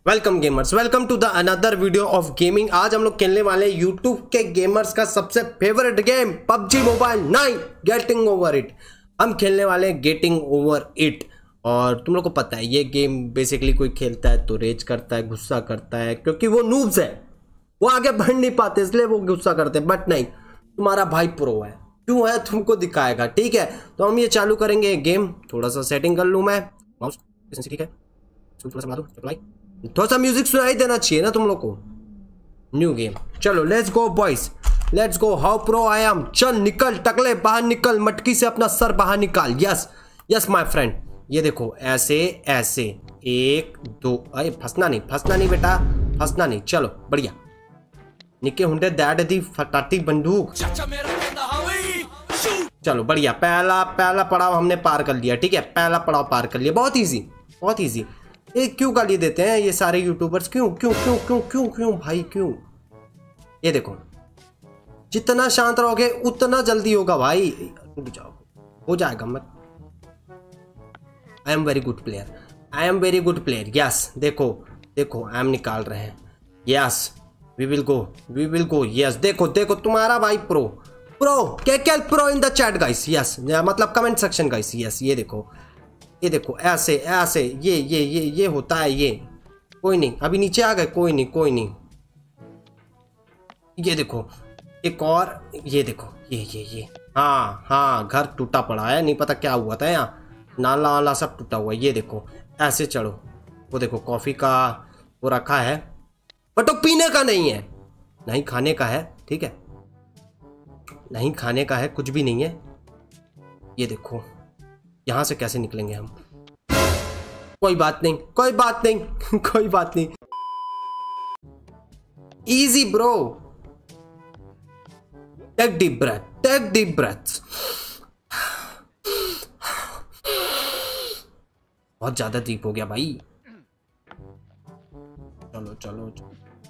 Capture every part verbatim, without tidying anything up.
Welcome gamers, welcome to the another video of gaming. आज हम लोग खेलने वाले यूट्यूब के गेमर्स का सबसे favourite game PUBG mobile nine getting over it. हम खेलने वाले गेटिंग ओवर इट और तुम लोग को पता है ये गेम बेसिकली कोई खेलता है तो रेज करता है, गुस्सा करता है, क्योंकि वो नूब्स है, वो आगे बढ़ नहीं पाते इसलिए वो गुस्सा करते हैं। बट नहीं, तुम्हारा भाई प्रो है, क्यों है तुमको दिखाएगा। ठीक है, तो हम ये चालू करेंगे गेम। थोड़ा सा सेटिंग कर लूँ मैं माउस, ठीक है, थोड़ा सा मारो अप्लाई, थोड़ा सा म्यूजिक सुनाई देना चाहिए ना तुम लोग को। न्यू गेम, चलो let's go boys, let's go. How pro I am. चल निकल टकले, बाहर निकल, मटकी से अपना सर बाहर निकाल। यस यस माय फ्रेंड, ये देखो ऐसे ऐसे, एक दो, अरे फंसना नहीं, फंसना नहीं बेटा, फंसना नहीं। चलो बढ़िया, निके हुंडे दैट दी फटाती बंदूक। चलो बढ़िया, पहला पहला पड़ाव हमने पार कर लिया। ठीक है, पहला पड़ाव पार कर लिया, बहुत इजी, बहुत इजी। ये क्यों गाली देते हैं ये सारे यूट्यूबर्स, क्यों क्यों क्यों क्यों क्यों क्यों भाई क्यों। ये देखो, जितना शांत रहोगे उतना जल्दी होगा भाई। रुक जाओ, हो जाएगा मत। I am very good player, I am very good player. Yes देखो देखो, आई एम निकाल रहे हैं। Yes we will go, we will go. Yes देखो देखो, तुम्हारा भाई pro pro KKL pro in the chat guys. Yes मतलब कमेंट सेक्शन गाइस। यस ये देखो, ये देखो ऐसे ऐसे, ये ये ये ये होता है। ये कोई नहीं, अभी नीचे आ गए, कोई नहीं कोई नहीं। ये देखो एक और, ये देखो ये ये ये हाँ हाँ, घर टूटा पड़ा है, नहीं पता क्या हुआ था यहाँ, नाला वाला सब टूटा हुआ है। ये देखो ऐसे चढ़ो, वो देखो कॉफी का वो रखा है, बट वो पीने का नहीं है, नहीं खाने का है। ठीक है, नहीं खाने का है, कुछ भी नहीं है। ये देखो यहां से कैसे निकलेंगे हम। कोई बात नहीं, कोई बात नहीं कोई बात नहीं, easy bro. Take deep breath, take deep breath. बहुत ज्यादा डीप हो गया भाई। चलो चलो, चलो।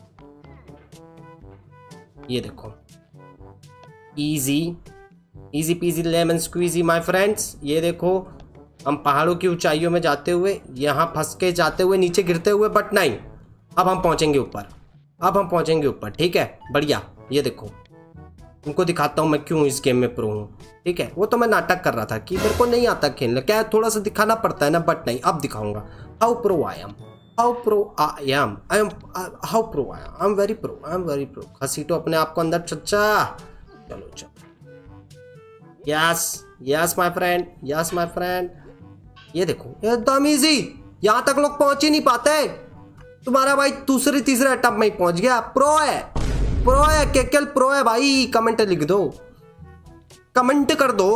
ये देखो easy easy peasy lemon squeezy my friends. ये देखो हम पहाड़ों की ऊंचाइयों में जाते हुए, यहाँ फंस के जाते हुए, नीचे गिरते हुए, बट नहीं, अब हम पहुंचेंगे ऊपर, अब हम पहुंचेंगे ऊपर। ठीक है बढ़िया। ये देखो तुमको दिखाता हूँ मैं क्यों इस गेम में प्रो हूँ। ठीक है, वो तो मैं नाटक कर रहा था कि मेरे को नहीं आता खेलना, क्या थोड़ा सा दिखाना पड़ता है ना, बट नहीं, अब दिखाऊंगा। How pro I am, how pro I am, I am how pro I am, I am very pro, I am very pro. घसीटो अपने आप को अंदर चच्चा। चलो चलो, yes yes my friend, yes my friend. ये देखो एकदम इजी, यहां तक लोग पहुंच ही नहीं पाते। तुम्हारा भाई दूसरे तीसरे अटैम्प्ट में ही पहुंच गया। प्रो है, प्रो है, केकेएल प्रो है भाई। कमेंट लिख दो, कमेंट कर दो।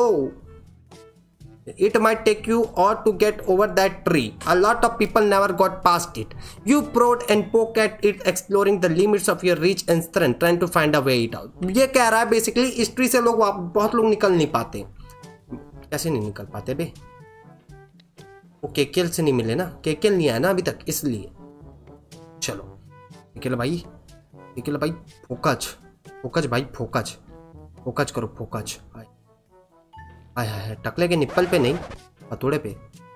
It might take you or to get over that tree. A lot of people never got past it. You prod and poke at it, exploring the limits of your reach and strength, trying to find a way it out. ये कह रहा है basically इस tree से लोग, बहुत लोग निकल नहीं पाते। कैसे नहीं निकल पाते बे? वो केकेएल से नहीं मिले ना, केकेएल नहीं आया ना अभी तक, इसलिए। चलो केकेएल भाई, केकेएल भाई, फोकस फोकस भाई, फोकस फोकस करो, फोकस। हाय हाय, टकले के निप्पल पे नहीं, हथौड़े पे,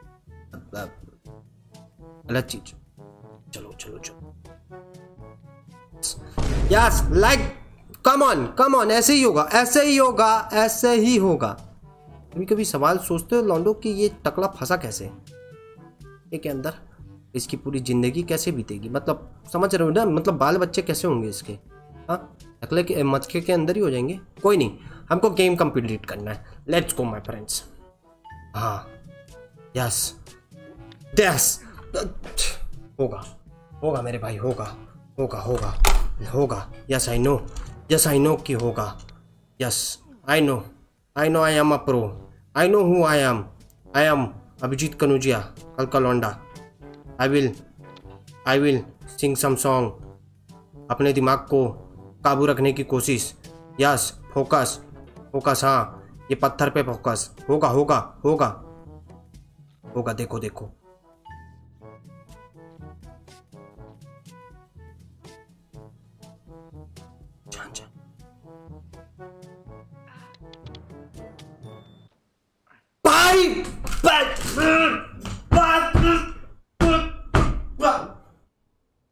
गलत चीज। चलो चलो चलो, yes like, come on come on, ऐसे ही होगा, ऐसे ही होगा, ऐसे ही होगा। कभी कभी सवाल सोचते हो लॉन्डो कि ये टकला फंसा कैसे के अंदर, इसकी पूरी जिंदगी कैसे बीतेगी, मतलब समझ रहे हो ना, मतलब बाल बच्चे कैसे होंगे इसके। हाँ, टकले के मचके के अंदर ही हो जाएंगे। कोई नहीं, हमको गेम कंप्लीट करना है। Let's go my friends. हाँ यस यस, होगा होगा मेरे भाई, होगा होगा होगा होगा। Yes I know, yes I know कि होगा। Yes I know, I know I am a pro, I know who I am, I am Abhijeet Kanaujia, कल का लौंडा। I will I will sing some song, अपने दिमाग को काबू रखने की कोशिश। यस फोकस फोकस, हाँ ये पत्थर पे फोकस। होगा होगा होगा होगा, देखो देखो। भाई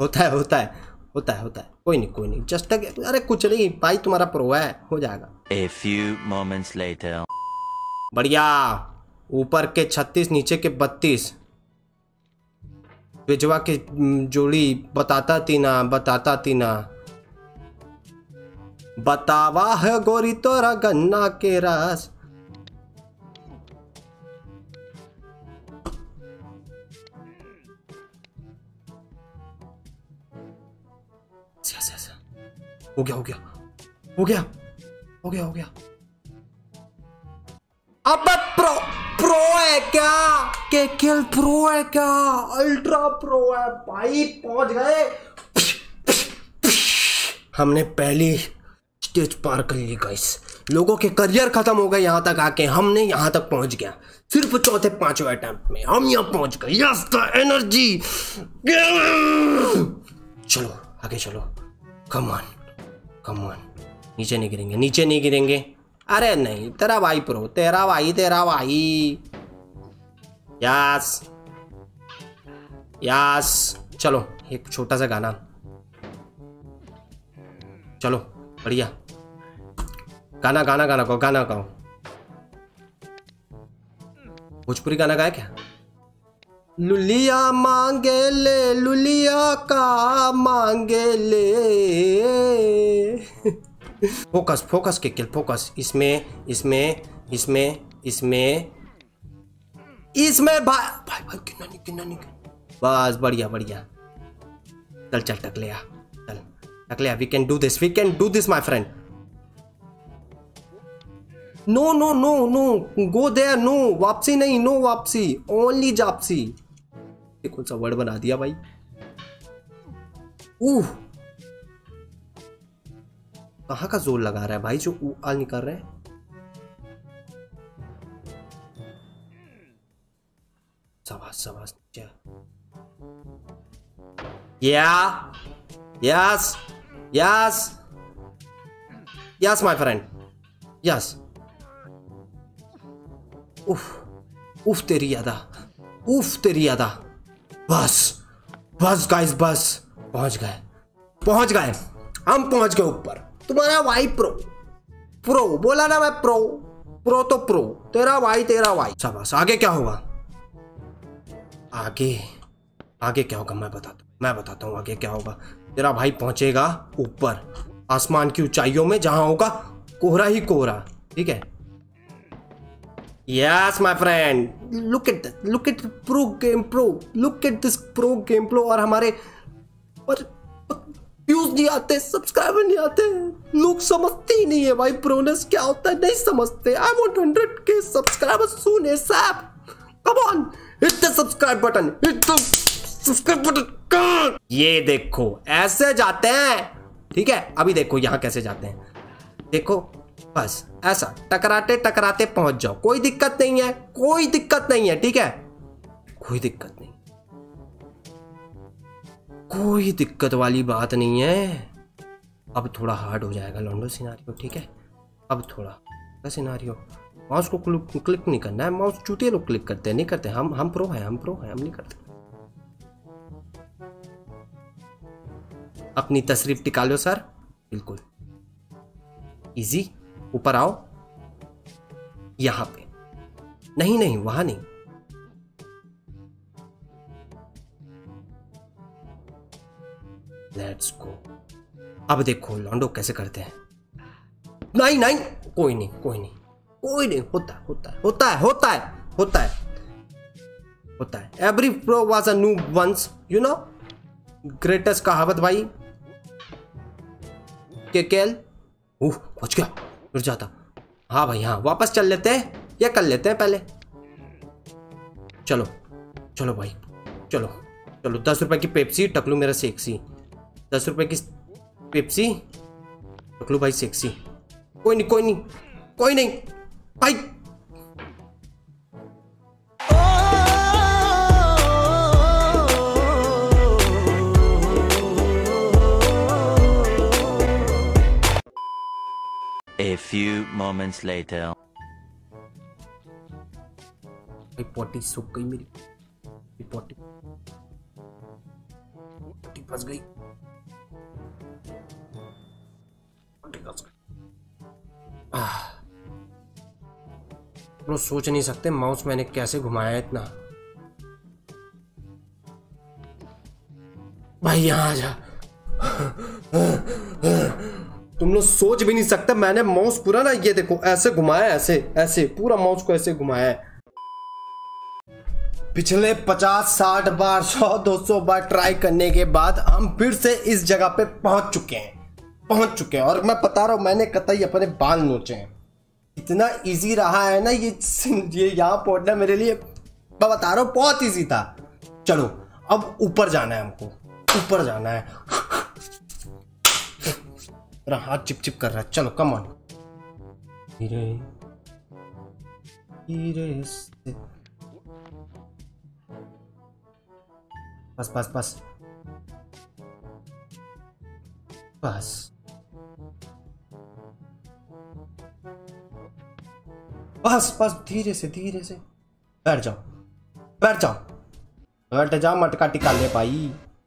होता है होता है होता है होता है कोई नहीं कोई नहीं जस्ट तक। अरे कुछ नहीं भाई, तुम्हारा प्रो है, हो जाएगा। A few moments later. बढ़िया। ऊपर के छत्तीस, नीचे के बत्तीस। बिजवा की जोड़ी बताता तीना, बताता तीना। बतावा है गोरी तोरा गन्ना के रस। हो गया हो गया हो गया हो गया हो गया। अब प्रो प्रो है क्या? के किल प्रो है क्या? अल्ट्रा प्रो है भाई, पहुंच गए। हमने पहली स्टेज पार कर ली गाइस। लोगों के करियर खत्म हो गए यहां तक आके, हमने यहां तक पहुंच गया सिर्फ चौथे पांचवें अटेम्प्ट में हम यहां पहुंच गए। Yes the energy. चलो आगे चलो, कम ऑन कम ऑन। नीचे नहीं गिरेंगे, नीचे नहीं गिरेंगे। अरे नहीं, तेरा भाई प्रो, तेरा भाई तेरा भाई। Yes yes. चलो एक छोटा सा गाना, चलो बढ़िया। गाना गाना गाना गाओ, गाना गाओ। भोजपुरी गाना गाए क्या? लुलिया मांगे ले, लुलिया का मांगे ले। फोकस फोकस के किल, फोकस। इसमें इसमें इसमें इसमें इसमें भाई भाई भाई किन्ना नहीं किन्ना नहीं। बस बढ़िया बढ़िया। चल चल टकलिया, चल टकलिया। We can do this, we can do this my friend. No no no no, go there. No वापसी नहीं, नो वापसी, ओनली जापसी। ये कौन सा वर्ड बना दिया भाई? उह, कहां का जोर लगा रहा है भाई जो ऊ आल निकाल रहे हैं? शाबाश शाबाश। या yes yes yes my friend, yes. उफ उफ तेरी यादा, उफ तेरी यादा। बस बस गाइस, बस पहुंच गए पहुंच गए हम पहुंच गए ऊपर। तुम्हारा भाई प्रो प्रो बोला ना मैं, प्रो प्रो तो प्रो, तेरा भाई तेरा भाई। शाबाश। आगे क्या होगा? आगे आगे क्या होगा मैं बताता मैं बताता हूँ आगे क्या होगा। तेरा भाई पहुंचेगा ऊपर आसमान की ऊंचाइयों में, जहां होगा कोहरा ही कोहरा। ठीक है? Yes my friend, look at look at pro game pro, look at this pro game pro. और हमारे पर व्यूज नहीं आते, सब्सक्राइबर नहीं आते, लोग समझते ही नहीं है भाई प्रोनेस क्या होता है, नहीं समझते। I want hundred K subscribers soon ASAP. Come on, hit the subscribe button, hit the subscribe button. ये देखो ऐसे जाते हैं। ठीक है? अभी देखो यहां कैसे जाते हैं, देखो। बस ऐसा टकराते टकराते पहुंच जाओ, कोई दिक्कत नहीं है, कोई दिक्कत नहीं है। ठीक है? कोई दिक्कत नहीं, कोई दिक्कत वाली बात नहीं है। अब थोड़ा हार्ड हो जाएगा लॉन्डो सिनारियो। ठीक है? अब थोड़ा सिनारियो। माउस को क्लिक नहीं करना है, माउस चूतिए लोग क्लिक करते हैं, नहीं करते। हम हम प्रो हैं, हम प्रो हैं, हम नहीं करते। अपनी तशरीफ टिका लो सर, बिल्कुल इजी। ऊपर आओ, यहां पे नहीं नहीं, वहां नहीं। Let's go. अब देखो लॉन्डो कैसे करते हैं। नहीं नहीं, कोई नहीं कोई नहीं कोई नहीं। होता है होता है होता है होता है होता है होता है। Every pro was a noob once, you know. Greatest कहावत भाई। के केल उह पहुंच गया, गिर जाता। हाँ भाई हाँ, वापस चल लेते हैं या कर लेते हैं पहले। चलो चलो भाई, चलो चलो। दस रुपए की पेप्सी, टकलू मेरा सेक्सी। दस रुपए की पेप्सी, टकलू भाई सेक्सी। कोई नहीं कोई नहीं कोई नहीं भाई। A few moments later. पोटी सूख गई मेरी, पोटी पोटी फंस गई। ब्रो सोच नहीं सकते माउस मैंने कैसे घुमाया इतना। भाई यहाँ आ जा। तुम लोग सोच भी नहीं सकते मैंने माउस पूरा ना ये देखो ऐसे घुमाया, ऐसे ऐसे पूरा माउस को ऐसे घुमाया है। पिछले पचास साठ बार सौ दो सौ बार ट्राई करने के बाद हम फिर से इस जगह पे पहुंच चुके हैं पहुंच चुके हैं और मैं बता रहा हूं मैंने कतई अपने बाल नोचे हैं। इतना इजी रहा है ना ये ये यहाँ पहुंचना मेरे लिए, मैं बता रहा हूँ बहुत इजी था। चलो अब ऊपर जाना है, हमको ऊपर जाना है। मेरा हाथ चिप चिप कर रहा है। चलो कम ऑन। धीरे धीरे से बस बस बस बस बस बस धीरे से धीरे से बैठ जाओ बैठ जाओ बैठ जाओ। मटका टिका ले भाई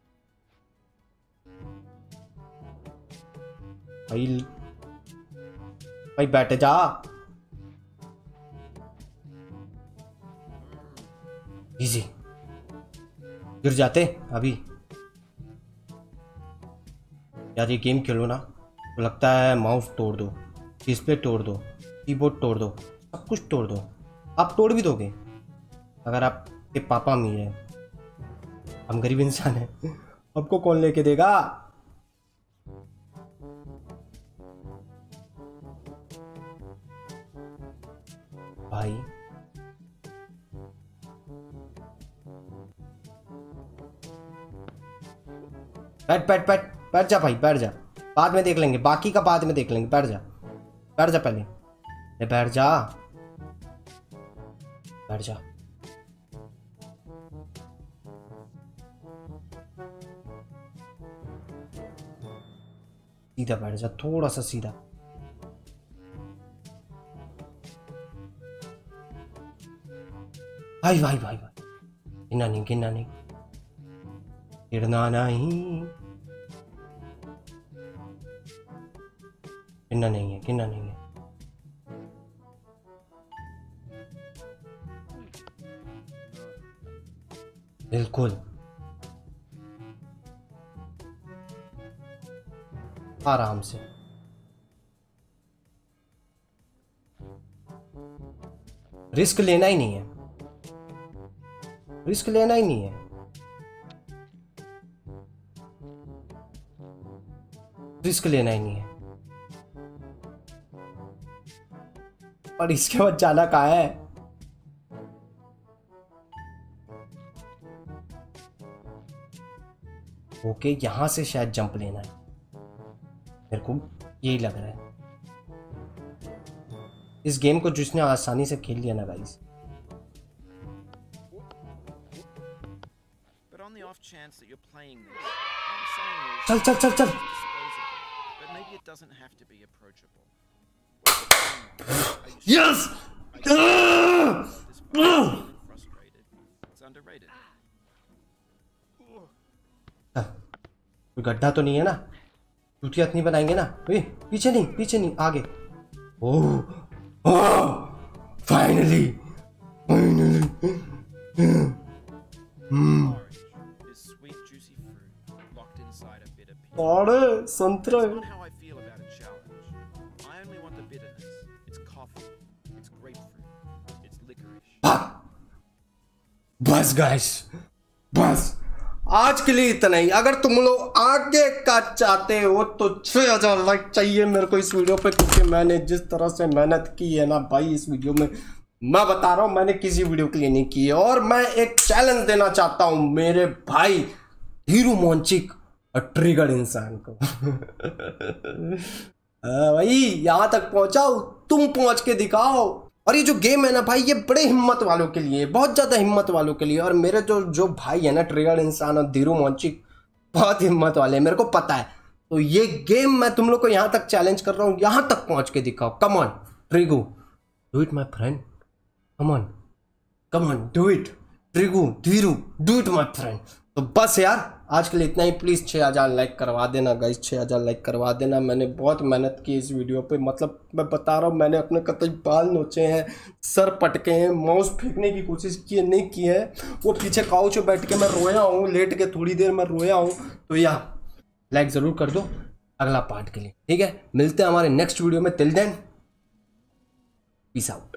भाई भाई बैठ जा। इजी गिर जाते अभी। यार ये गेम खेलो ना तो लगता है माउस तोड़ दो, डिस्प्ले तोड़ दो, कीबोर्ड तोड़ दो, सब कुछ तोड़ दो। आप तोड़ भी दोगे अगर आपके पापा अमीर है, हम गरीब इंसान हैं, आपको कौन लेके देगा। भाई बैठ बैठ बैठ बैठ जा भाई बैठ जा। बाद में देख लेंगे, बाकी का बाद में देख लेंगे। बैठ जा बैठ जा पहले। अरे बैठ जा बैठ जा। सीधा बैठ जा, थोड़ा सा सीधा। भाई भाई भाई भाई गिरना नहीं गिरना नहीं गिरना नहीं गिरना नहीं है गिरना नहीं है। बिल्कुल आराम से। रिस्क लेना ही नहीं है, रिस्क लेना ही नहीं है। रिस्क लेना ही नहीं है। और इसके बाद जाना कहाँ है। ओके यहां से शायद जंप लेना है, मेरे को यही लग रहा है। इस गेम को जिसने आसानी से खेल लिया ना गाइस, चल चल चल चल। यस कोई गड्ढा तो नहीं है ना, टूटियात नहीं बनाएंगे ना। ए, पीछे नहीं पीछे नहीं आगे। Oh finally finally. अरे संतरा बस गाइस बस आज के लिए इतना ही। अगर तुम लोग आगे का चाहते हो तो छह हजार लाइक चाहिए मेरे को इस वीडियो पे, क्योंकि मैंने जिस तरह से मेहनत की है ना भाई इस वीडियो में, मैं बता रहा हूं मैंने किसी वीडियो के लिए नहीं की है। और मैं एक चैलेंज देना चाहता हूं मेरे भाई हीरू मोंचिक और ट्रिगर इंसान को। भाई यहां तक पहुंचाओ, तुम पहुंच के दिखाओ। और ये जो गेम है ना भाई ये बड़े हिम्मत वालों के लिए, बहुत ज्यादा हिम्मत वालों के लिए। और मेरे जो जो भाई है ना ट्रिगर इंसान और धीरू मोंचिक बहुत हिम्मत वाले हैं, मेरे को पता है। तो ये गेम मैं तुम लोग को यहां तक चैलेंज कर रहा हूं, यहां तक पहुंच के दिखाओ। कम ऑन ट्रिगू do it my friend, come on come on do it ट्रिगू धीरू डू इट माय फ्रेंड, तो बस यार आज के लिए इतना ही। प्लीज़ छः हज़ार लाइक करवा देना गाइस, छः हज़ार लाइक करवा देना। मैंने बहुत मेहनत की इस वीडियो पे, मतलब मैं बता रहा हूँ, मैंने अपने कतई बाल नोचे हैं, सर पटके हैं, माउस फेंकने की कोशिश की नहीं की है। वो पीछे काउच पे बैठ के मैं रोया हूँ, लेट के थोड़ी देर मैं रोया हूँ। तो या लाइक ज़रूर कर दो अगला पार्ट के लिए, ठीक है। मिलते हैं हमारे नेक्स्ट वीडियो में। Till then peace out.